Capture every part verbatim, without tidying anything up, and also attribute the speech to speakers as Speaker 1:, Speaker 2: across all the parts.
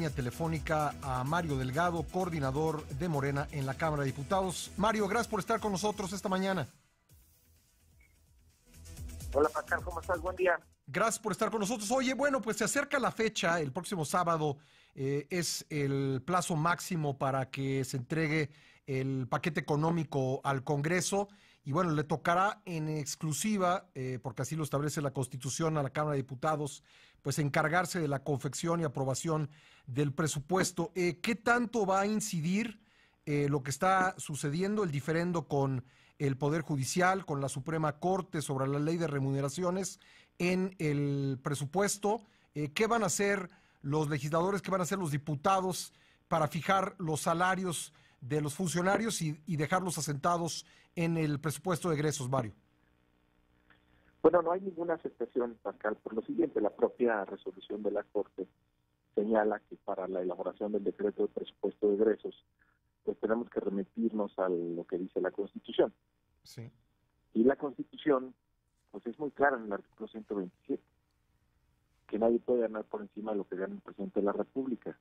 Speaker 1: línea telefónica a Mario Delgado, coordinador de Morena en la Cámara de Diputados. Mario, gracias por estar con nosotros esta mañana.
Speaker 2: Hola Pascal, ¿cómo estás? Buen día.
Speaker 1: Gracias por estar con nosotros. Oye, bueno, pues se acerca la fecha, el próximo sábado eh, es el plazo máximo para que se entregue el paquete económico al Congreso y bueno, le tocará en exclusiva, eh, porque así lo establece la Constitución, a la Cámara de Diputados, pues encargarse de la confección y aprobación del presupuesto. Eh, ¿Qué tanto va a incidir eh, lo que está sucediendo, el diferendo con el Poder Judicial, con la Suprema Corte sobre la ley de remuneraciones en el presupuesto? Eh, ¿Qué van a hacer los legisladores, qué van a hacer los diputados para fijar los salarios de los funcionarios y, y dejarlos asentados en el presupuesto de egresos, Mario?
Speaker 2: Bueno, no hay ninguna aceptación, Pascal, por lo siguiente: la propia resolución de la Corte señala que para la elaboración del decreto de presupuesto de egresos, pues tenemos que remitirnos a lo que dice la Constitución.
Speaker 1: Sí.
Speaker 2: Y la Constitución, pues es muy clara en el artículo ciento veintisiete, que nadie puede ganar por encima de lo que gana el presidente de la República.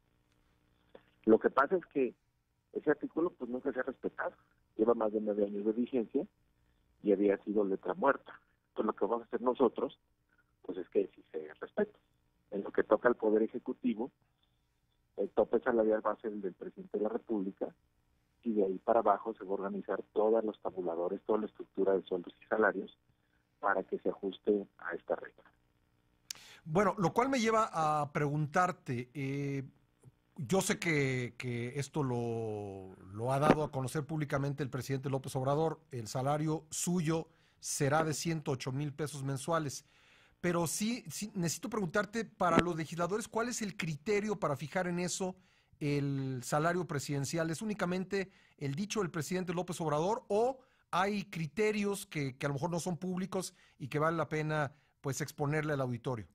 Speaker 2: Lo que pasa es que ese artículo pues nunca se ha respetado. Lleva más de nueve años de vigencia y había sido letra muerta. Entonces lo que vamos a hacer nosotros, pues es que si se respeta. En lo que toca al Poder Ejecutivo, el tope salarial va a ser el del presidente de la República, y de ahí para abajo se va a organizar todos los tabuladores, toda la estructura de sueldos y salarios para que se ajuste a esta regla.
Speaker 1: Bueno, lo cual me lleva a preguntarte, eh, yo sé que, que esto lo, lo ha dado a conocer públicamente el presidente López Obrador, el salario suyo será de ciento ocho mil pesos mensuales, pero sí, sí necesito preguntarte, para los legisladores, ¿cuál es el criterio para fijar en eso el salario presidencial? ¿Es únicamente el dicho del presidente López Obrador o hay criterios que, que a lo mejor no son públicos y que vale la pena pues exponerle al auditorio?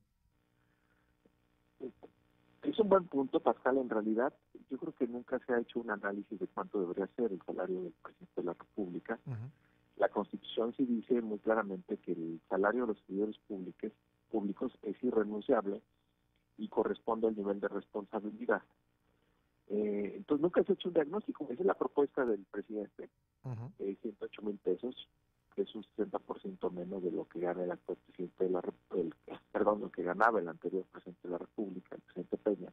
Speaker 2: Es un buen punto, Pascal. En realidad, yo creo que nunca se ha hecho un análisis de cuánto debería ser el salario del presidente de la República. Uh-huh. La Constitución sí dice muy claramente que el salario de los servidores públicos, públicos es irrenunciable y corresponde al nivel de responsabilidad. Eh, entonces nunca se ha hecho un diagnóstico. Esa es la propuesta del presidente, uh-huh. eh, ciento ocho mil pesos, que es un sesenta por ciento menos de lo que gana el actual presidente de la República, perdón, lo que ganaba el anterior presidente de la República, el presidente Peña.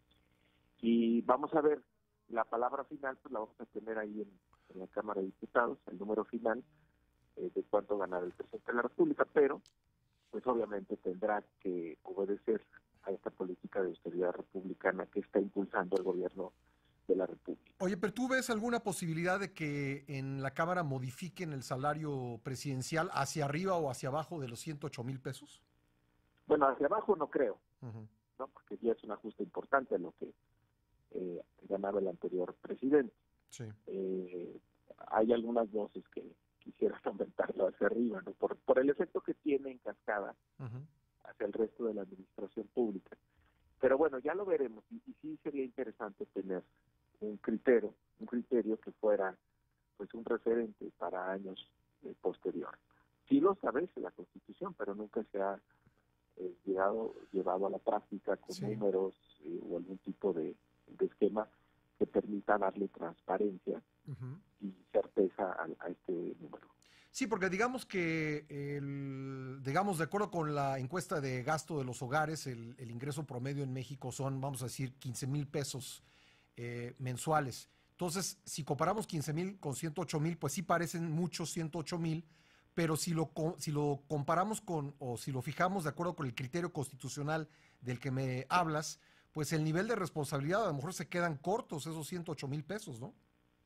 Speaker 2: Y vamos a ver, la palabra final pues la vamos a tener ahí en, en la Cámara de Diputados, el número final eh, de cuánto ganaba el presidente de la República, pero pues obviamente tendrá que obedecer a esta política de austeridad republicana que está impulsando el gobierno de la República.
Speaker 1: Oye, pero ¿tú ves alguna posibilidad de que en la Cámara modifiquen el salario presidencial hacia arriba o hacia abajo de los ciento ocho mil pesos?
Speaker 2: Bueno, hacia abajo no creo,
Speaker 1: uh-huh.
Speaker 2: ¿no? Porque ya es un ajuste importante a lo que eh, ganaba el anterior presidente.
Speaker 1: Sí.
Speaker 2: Eh, hay algunas voces que quisieran aumentarlo hacia arriba, ¿no? Por, por el efecto que tiene en cascada uh-huh. hacia el resto de la administración pública. Pero bueno, ya lo veremos, y, y sí sería interesante tener un criterio, un criterio que fuera pues un referente para años eh, posteriores. Sí lo establece la Constitución, pero nunca se ha eh, llegado, llevado a la práctica con sí. números eh, o algún tipo de, de esquema que permita darle transparencia uh-huh. y certeza a, a este número.
Speaker 1: Sí, porque digamos que, el, digamos, de acuerdo con la encuesta de gasto de los hogares, el, el ingreso promedio en México son, vamos a decir, quince mil pesos eh, mensuales. Entonces, si comparamos quince mil con ciento ocho mil, pues sí parecen muchos ciento ocho mil, pero si lo, si lo comparamos con, o si lo fijamos de acuerdo con el criterio constitucional del que me hablas, pues el nivel de responsabilidad a lo mejor se quedan cortos esos ciento ocho mil pesos, ¿no?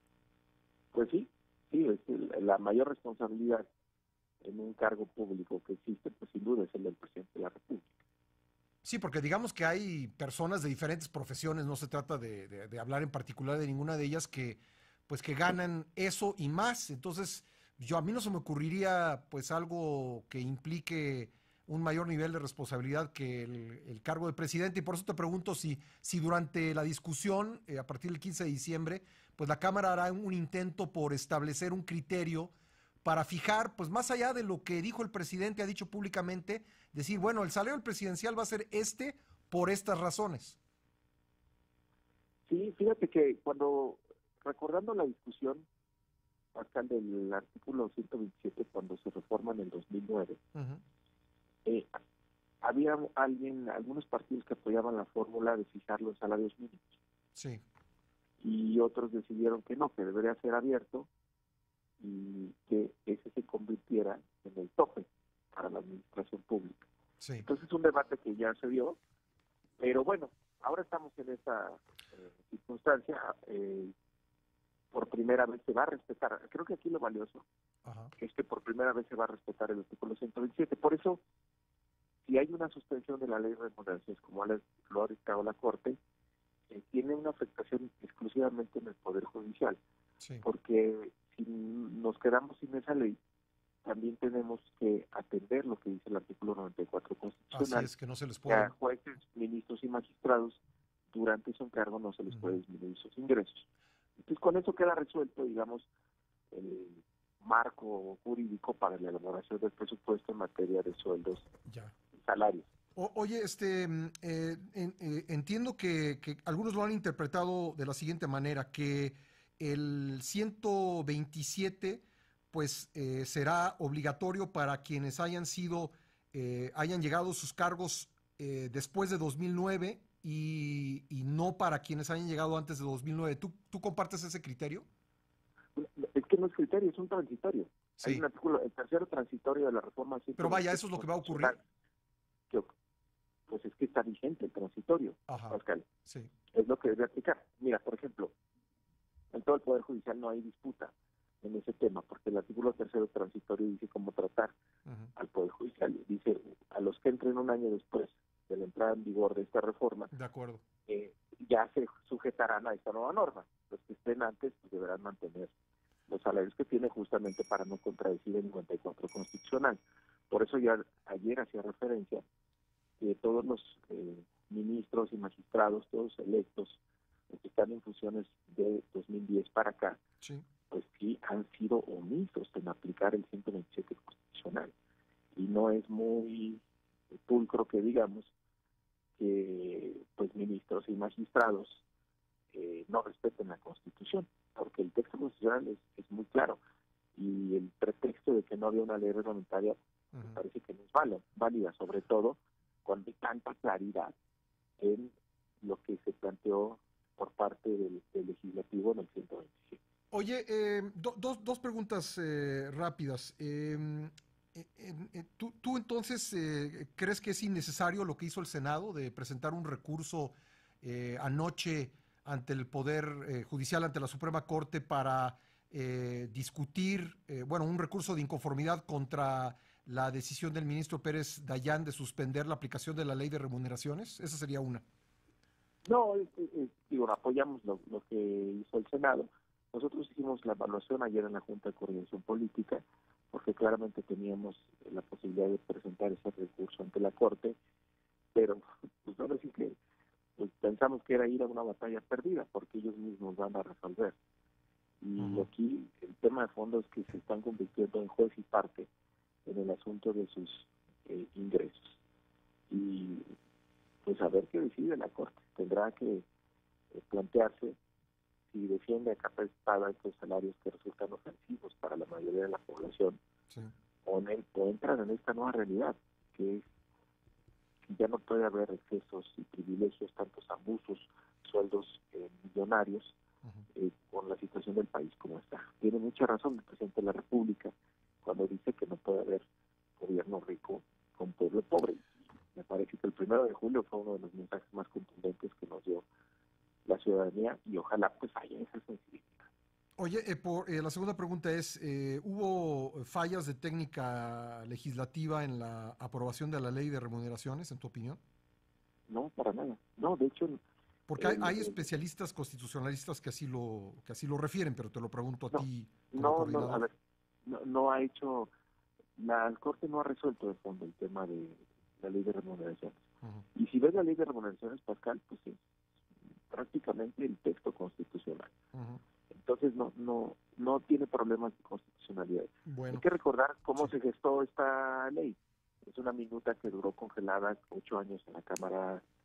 Speaker 2: Pues sí. Sí, es la mayor responsabilidad en un cargo público que existe, pues sin duda es el del presidente de la República.
Speaker 1: Sí, porque digamos que hay personas de diferentes profesiones, no se trata de, de, de hablar en particular de ninguna de ellas, que pues que ganan eso y más. Entonces, yo a mí no se me ocurriría pues algo que implique un mayor nivel de responsabilidad que el, el cargo de presidente, y por eso te pregunto si, si durante la discusión, eh, a partir del quince de diciembre, pues la Cámara hará un intento por establecer un criterio para fijar, pues más allá de lo que dijo el presidente, ha dicho públicamente, decir, bueno, el salario presidencial va a ser este por estas razones.
Speaker 2: Sí, fíjate que cuando, recordando la discusión, Pascal, del artículo ciento veintisiete, cuando se reforma en el dos mil nueve, uh-huh. eh, había alguien, algunos partidos que apoyaban la fórmula de fijar los salarios mínimos.
Speaker 1: Sí.
Speaker 2: Y otros decidieron que no, que debería ser abierto y que ese se convirtiera en el tope para la administración pública.
Speaker 1: Sí.
Speaker 2: Entonces es un debate que ya se dio, pero bueno, ahora estamos en esa eh, circunstancia, eh, por primera vez se va a respetar, creo que aquí lo valioso Ajá. es que por primera vez se va a respetar el artículo ciento veintisiete, por eso si hay una suspensión de la ley de remuneraciones como lo ha dictado la Corte, eh, tiene una afectación exclusivamente en el Poder Judicial, sí. porque si nos quedamos sin esa ley, también tenemos que atender lo que dice el artículo noventa y cuatro constitucional.
Speaker 1: Así es, que no se les puede...
Speaker 2: Que a jueces, ministros y magistrados, durante su encargo no se les uh-huh. puede disminuir sus ingresos. Entonces, con eso queda resuelto, digamos, el marco jurídico para la elaboración del presupuesto en materia de sueldos
Speaker 1: ya.
Speaker 2: y salarios.
Speaker 1: O, oye, este, eh, en, eh, entiendo que, que algunos lo han interpretado de la siguiente manera, que el ciento veintisiete pues eh, será obligatorio para quienes hayan sido, eh, hayan llegado a sus cargos eh, después de dos mil nueve y, y no para quienes hayan llegado antes de dos mil nueve. ¿Tú, tú compartes ese criterio?
Speaker 2: Es que no es criterio, es un transitorio.
Speaker 1: Sí.
Speaker 2: Hay un artículo, el tercero transitorio de la reforma.
Speaker 1: Pero vaya, ¿eso es lo que va a ocurrir?
Speaker 2: Que, pues es que está vigente el transitorio,
Speaker 1: Ajá.
Speaker 2: Pascal.
Speaker 1: Sí.
Speaker 2: Es lo que debe aplicar. Mira, por ejemplo, en todo el Poder Judicial no hay disputa en ese tema, porque el artículo tercero transitorio dice cómo tratar uh-huh. al Poder Judicial. Dice, a los que entren un año después de la entrada en vigor de esta reforma,
Speaker 1: de acuerdo,
Speaker 2: eh, ya se sujetarán a esta nueva norma. Los que estén antes pues deberán mantener los salarios que tiene, justamente para no contradecir el noventa y cuatro constitucional. Por eso ya ayer hacía referencia que todos los eh, ministros y magistrados, todos electos, los que están en funciones de dos mil diez para acá,
Speaker 1: sí.
Speaker 2: pues sí han sido omisos en aplicar el ciento veintisiete constitucional. Y no es muy pulcro que digamos que pues ministros y magistrados eh, no respeten la Constitución, porque el texto constitucional es, es muy claro, y el pretexto de que no había una ley reglamentaria uh-huh. me parece que no es válida, válida, sobre todo cuando hay tanta claridad en lo que se planteó por parte del, del legislativo en el ciento veintisiete.
Speaker 1: Oye, eh, do, dos, dos preguntas eh, rápidas. Eh, eh, eh, ¿tú, ¿Tú entonces eh, crees que es innecesario lo que hizo el Senado de presentar un recurso eh, anoche ante el Poder eh, Judicial, ante la Suprema Corte, para eh, discutir, eh, bueno, un recurso de inconformidad contra la decisión del ministro Pérez Dayán de suspender la aplicación de la ley de remuneraciones? Esa sería una.
Speaker 2: No, es, es, digo, apoyamos lo, lo que hizo el Senado. Nosotros hicimos la evaluación ayer en la Junta de Coordinación Política, porque claramente teníamos la posibilidad de presentar ese recurso ante la Corte, pero pues ahora sí que pues, pensamos que era ir a una batalla perdida, porque ellos mismos van a resolver. Y uh-huh. aquí el tema de fondo es que se están convirtiendo en juez y parte en el asunto de sus eh, ingresos. Y pues a ver qué decide la Corte. Tendrá que eh, plantearse si defiende a capa espada estos salarios que resultan ofensivos para la mayoría de la población,
Speaker 1: sí.
Speaker 2: o, en el, o entran en esta nueva realidad, que es que ya no puede haber excesos y privilegios, tantos abusos, sueldos eh, millonarios, uh-huh. eh, con la situación del país como está. Tiene mucha razón el presidente de la República cuando dice que no puede haber gobierno rico con pueblo pobre. Me parece que el primero de julio fue uno de los mensajes más contundentes que nos dio la ciudadanía, y ojalá pues haya esa sensibilidad.
Speaker 1: Oye, eh, por, eh, la segunda pregunta es, eh, ¿hubo fallas de técnica legislativa en la aprobación de la ley de remuneraciones, en tu opinión?
Speaker 2: No, para nada. No, de hecho...
Speaker 1: Porque hay, hay especialistas constitucionalistas que así lo que así lo refieren, pero te lo pregunto a
Speaker 2: no,
Speaker 1: ti como
Speaker 2: no,
Speaker 1: coordinador.
Speaker 2: No, a ver, no, no ha hecho... La Corte no ha resuelto de fondo el tema de la ley de remuneraciones. Uh-huh. Y si ves la ley de remuneraciones, Pascal, pues es prácticamente el texto constitucional. Uh-huh. Entonces no no no tiene problemas de constitucionalidad.
Speaker 1: Bueno.
Speaker 2: Hay que recordar cómo sí. se gestó esta ley. Es una minuta que duró congelada ocho años en la Cámara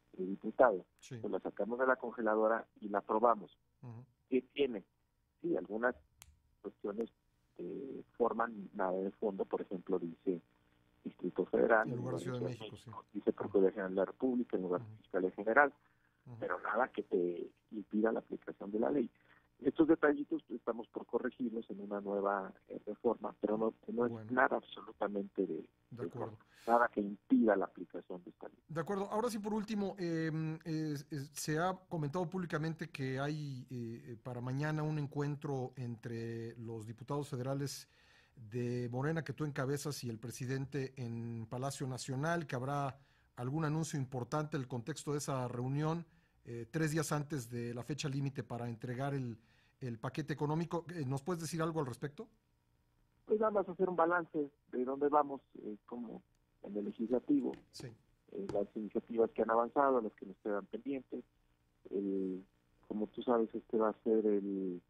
Speaker 2: de diputado.
Speaker 1: Sí.
Speaker 2: Pues la sacamos de la congeladora y la aprobamos.
Speaker 1: Uh-huh.
Speaker 2: ¿Qué tiene? Sí, algunas cuestiones eh, forman nada de fondo, por ejemplo, dice Distrito Federal,
Speaker 1: en lugar de Ciudad de México, México sí.
Speaker 2: Dice Procuraduría General de la República en lugar de uh-huh. Fiscalía General, uh-huh. pero nada que te impida la aplicación de la ley. Estos detallitos pues, estamos por corregirlos en una nueva eh, reforma, pero no, no es bueno. nada absolutamente de,
Speaker 1: de acuerdo.
Speaker 2: De, nada que impida la aplicación de esta ley.
Speaker 1: De acuerdo. Ahora sí, por último, eh, eh, eh, se ha comentado públicamente que hay eh, para mañana un encuentro entre los diputados federales de Morena que tú encabezas y el presidente en Palacio Nacional, que habrá algún anuncio importante en el contexto de esa reunión, eh, tres días antes de la fecha límite para entregar el, el paquete económico. ¿Nos puedes decir algo al respecto?
Speaker 2: Pues vamos a hacer un balance de dónde vamos eh, como en el legislativo,
Speaker 1: sí.
Speaker 2: eh, las iniciativas que han avanzado, las que nos quedan pendientes. Eh, como tú sabes, este va a ser el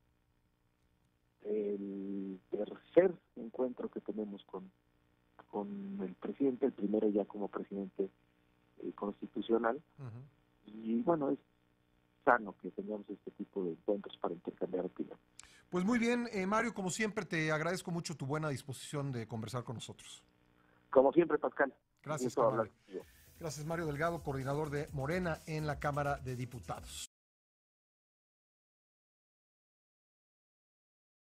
Speaker 2: el tercer encuentro que tenemos con, con el presidente, el primero ya como presidente eh, constitucional, uh-huh. y bueno, es sano que tengamos este tipo de encuentros para intercambiar opinión.
Speaker 1: Pues muy bien, eh, Mario, como siempre te agradezco mucho tu buena disposición de conversar con nosotros.
Speaker 2: Como siempre, Pascal.
Speaker 1: Gracias, Mario. Gracias, Mario Delgado, coordinador de Morena en la Cámara de Diputados.